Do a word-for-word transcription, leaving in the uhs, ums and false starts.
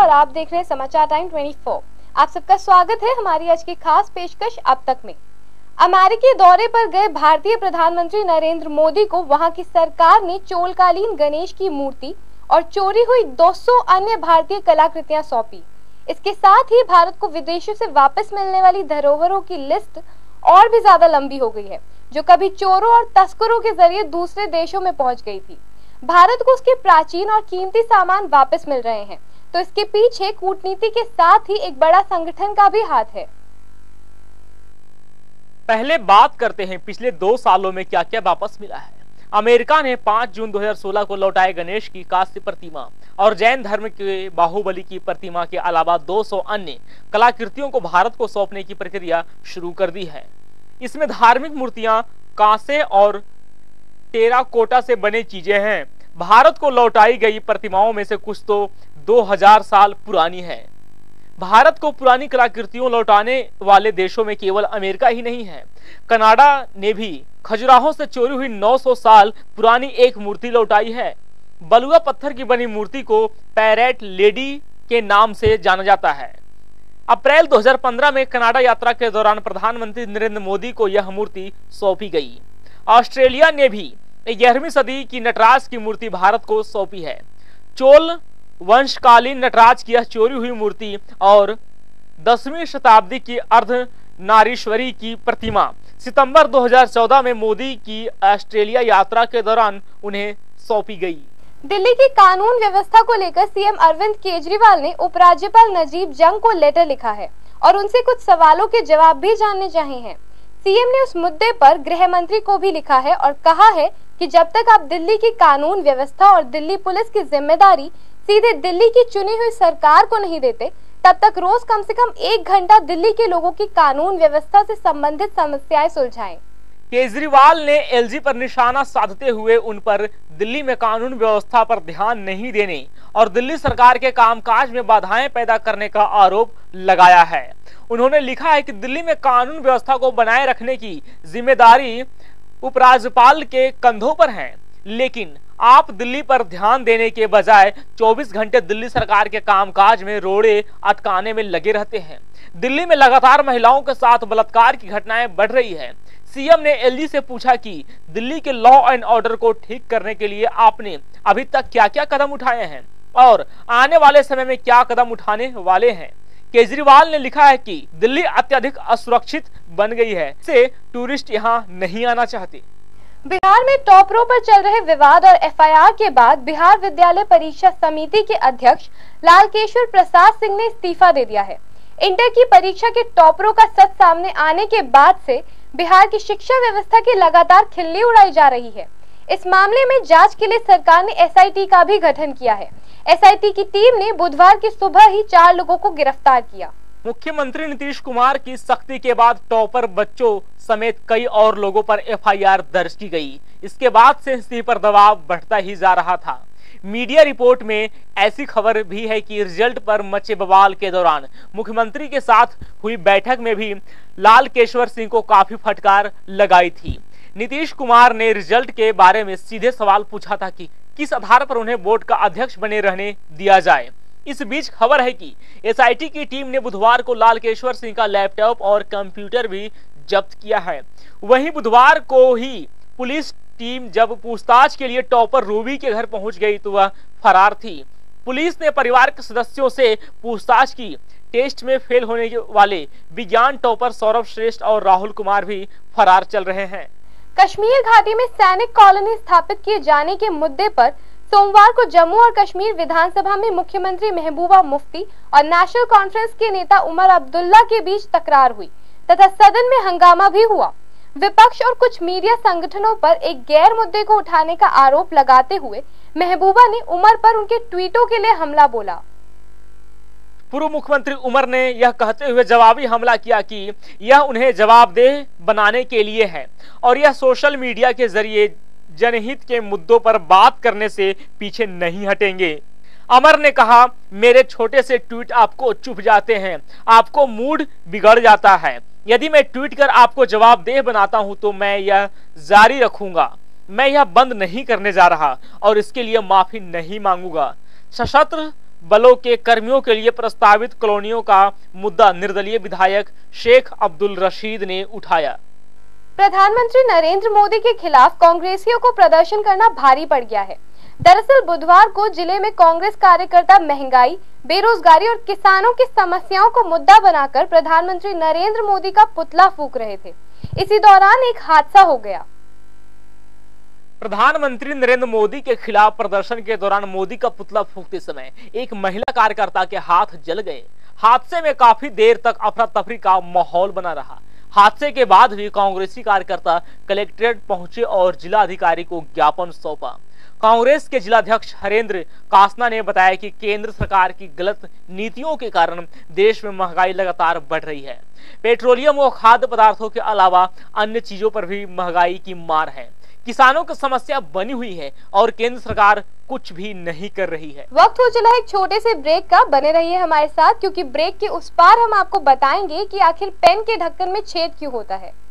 और आप देख रहे हैं समाचार टाइम चौबीस। आप सबका स्वागत है हमारी आज की खास पेशकश अब तक में। अमेरिकी दौरे पर गए भारतीय प्रधानमंत्री नरेंद्र मोदी को वहां की सरकार ने चोलकालीन गणेश की मूर्ति और चोरी हुई दो सौ अन्य भारतीय कलाकृतियां सौंपी। इसके साथ ही भारत को विदेशों से वापस मिलने वाली धरोहरों की लिस्ट और भी ज्यादा लंबी हो गई है, जो कभी चोरों और तस्करों के जरिए दूसरे देशों में पहुंच गई थी। भारत को उसके प्राचीन और कीमती सामान वापस मिल रहे हैं, तो इसके पीछे कूटनीति के साथ ही एक बड़ा संगठन का भी हाथ है। पहले बात करते हैं पिछले दो सालों में क्या क्या वापस मिला है। अमेरिका ने पाँच जून दो हज़ार सोलह को लौटाए गणेश की कांस्य प्रतिमा और जैन धर्म के बाहुबली की प्रतिमा के अलावा दो सौ अन्य कलाकृतियों को भारत को सौंपने की प्रक्रिया शुरू कर दी है। इसमें धार्मिक मूर्तियां, कांसे और टेराकोटा से बनी चीजें हैं। भारत को लौटाई गई प्रतिमाओं में से कुछ तो दो हज़ार साल पुरानी है। भारत को पुरानी कलाकृतियों लौटाने वाले देशों में केवल अमेरिका ही नहीं है, कनाडा ने भी खजुराहों से चोरी हुई नौ सौ साल पुरानी एक मूर्ति लौटाई है। बलुआ पत्थर की बनी मूर्ति को पैरेट लेडी के नाम से जाना जाता है। अप्रैल दो हज़ार पंद्रह में कनाडा यात्रा के दौरान प्रधानमंत्री नरेंद्र मोदी को यह मूर्ति सौंपी गई। ऑस्ट्रेलिया ने भी ग्यारहवीं सदी की नटराज की मूर्ति भारत को सौंपी है। चोल वंशकालीन नटराज की यह चोरी हुई मूर्ति और दसवीं शताब्दी की अर्ध नारीश्वरी की प्रतिमा सितंबर दो हज़ार चौदह में मोदी की ऑस्ट्रेलिया यात्रा के दौरान उन्हें सौंपी गई। दिल्ली की कानून व्यवस्था को लेकर सीएम अरविंद केजरीवाल ने उपराज्यपाल नजीब जंग को लेटर लिखा है और उनसे कुछ सवालों के जवाब भी जानने चाहिए हैं। सीएम ने उस मुद्दे पर गृह मंत्री को भी लिखा है और कहा है कि जब तक आप दिल्ली की कानून व्यवस्था और दिल्ली पुलिस की जिम्मेदारी सीधे दिल्ली की चुनी हुई सरकार को नहीं देते, तब तक रोज कम से कम एक घंटा दिल्ली के लोगों की कानून व्यवस्था से संबंधित समस्याएं सुलझाएं। केजरीवाल ने एलजी पर निशाना साधते हुए उन पर दिल्ली में कानून व्यवस्था पर ध्यान नहीं देने और दिल्ली सरकार के कामकाज में बाधाएं पैदा करने का आरोप लगाया है। उन्होंने लिखा है कि दिल्ली में कानून व्यवस्था को बनाए रखने की जिम्मेदारी उपराज्यपाल के कंधों पर है, लेकिन आप दिल्ली पर ध्यान देने के बजाय चौबीस घंटे दिल्ली सरकार के कामकाज में रोड़े अटकाने में लगे रहते हैं। दिल्ली में लगातार महिलाओं के साथ बलात्कार की घटनाएं बढ़ रही है। सीएम ने एलजी से पूछा कि दिल्ली के लॉ एंड ऑर्डर को ठीक करने के लिए आपने अभी तक क्या क्या कदम उठाए हैं और आने वाले समय में क्या कदम उठाने वाले हैं। केजरीवाल ने लिखा है कि दिल्ली अत्यधिक असुरक्षित बन गई है, से टूरिस्ट यहाँ नहीं आना चाहते। बिहार में टॉपरों पर चल रहे विवाद और एफआईआर के बाद बिहार विद्यालय परीक्षा समिति के अध्यक्ष लालकेश्वर प्रसाद सिंह ने इस्तीफा दे दिया है। इंटर की परीक्षा के टॉपरों का सच सामने आने के बाद से बिहार की शिक्षा व्यवस्था की लगातार खिल्ली उड़ाई जा रही है। इस मामले में जांच के लिए सरकार ने एसआईटी का भी गठन किया है। एसआईटी की टीम ने बुधवार की सुबह ही चार लोगों को गिरफ्तार किया। मुख्यमंत्री नीतीश कुमार की सख्ती के बाद टॉपर बच्चों समेत कई और लोगों पर एफआईआर दर्ज की गई। इसके बाद से स्थिति पर दबाव बढ़ता ही जा रहा था। मीडिया रिपोर्ट में ऐसी खबर भी है कि रिजल्ट पर मचे बवाल के दौरान मुख्यमंत्री के साथ हुई बैठक में भी लालकेश्वर सिंह को काफी फटकार लगाई थी। नीतीश कुमार ने रिजल्ट के बारे में सीधे सवाल पूछा था कि किस आधार पर उन्हें बोर्ड का अध्यक्ष बने रहने दिया जाए। इस बीच खबर है कि एसआईटी की टीम ने बुधवार को लालकेश्वर सिंह का लैपटॉप और कंप्यूटर भी जब्त किया है। वहीं बुधवार को ही पुलिस टीम जब पूछताछ के लिए टॉपर रूबी के घर पहुंच गई तो वह फरार थी। पुलिस ने परिवार के सदस्यों से पूछताछ की। टेस्ट में फेल होने वाले विज्ञान टॉपर सौरभ श्रेष्ठ और राहुल कुमार भी फरार चल रहे हैं। कश्मीर घाटी में सैनिक कॉलोनी स्थापित किए जाने के मुद्दे पर सोमवार को जम्मू और कश्मीर विधानसभा में मुख्यमंत्री महबूबा मुफ्ती और नेशनल कॉन्फ्रेंस के नेता उमर अब्दुल्ला के बीच तकरार हुई तथा सदन में हंगामा भी हुआ। विपक्ष और कुछ मीडिया संगठनों पर एक गैर मुद्दे को उठाने का आरोप लगाते हुए महबूबा ने उमर पर उनके ट्वीटों के लिए हमला बोला। पूर्व मुख्यमंत्री उमर ने यह कहते हुए जवाबी हमला किया कि यह उन्हें जवाबदेह बनाने के लिए है और यह सोशल मीडिया के जरिए जनहित के मुद्दों पर बात करने से पीछे नहीं हटेंगे। अमर ने कहा, मेरे छोटे से ट्वीट आपको चुभ जाते हैं, आपको मूड बिगड़ जाता है। यदि मैं ट्वीट कर आपको जवाबदेह बनाता हूं तो मैं यह जारी रखूंगा। मैं यह बंद नहीं करने जा रहा और इसके लिए माफी नहीं मांगूंगा। सशस्त्र बलों के कर्मियों के लिए प्रस्तावित कॉलोनियों का मुद्दा निर्दलीय विधायक शेख अब्दुल रशीद ने उठाया। प्रधानमंत्री नरेंद्र मोदी के खिलाफ कांग्रेसियों को प्रदर्शन करना भारी पड़ गया है। दरअसल बुधवार को जिले में कांग्रेस कार्यकर्ता महंगाई, बेरोजगारी और किसानों की समस्याओं को मुद्दा बनाकर प्रधानमंत्री नरेंद्र मोदी का पुतला फूंक रहे थे। इसी दौरान एक हादसा हो गया। प्रधानमंत्री नरेंद्र मोदी के खिलाफ प्रदर्शन के दौरान मोदी का पुतला फूंकते समय एक महिला कार्यकर्ता के हाथ जल गए। हादसे में काफी देर तक अफरा तफरी का माहौल बना रहा। हादसे के बाद भी कांग्रेसी कार्यकर्ता कलेक्ट्रेट पहुंचे और जिला अधिकारी को ज्ञापन सौंपा। कांग्रेस के जिलाध्यक्ष हरेंद्र कासना ने बताया कि केंद्र सरकार की गलत नीतियों के कारण देश में महंगाई लगातार बढ़ रही है। पेट्रोलियम और खाद्य पदार्थों के अलावा अन्य चीजों पर भी महंगाई की मार है। किसानों की समस्या बनी हुई है और केंद्र सरकार कुछ भी नहीं कर रही है। वक्त हो चला है एक छोटे से ब्रेक का। बने रहिए हमारे साथ, क्योंकि ब्रेक के उस पार हम आपको बताएंगे कि आखिर पेन के ढक्कन में छेद क्यों होता है।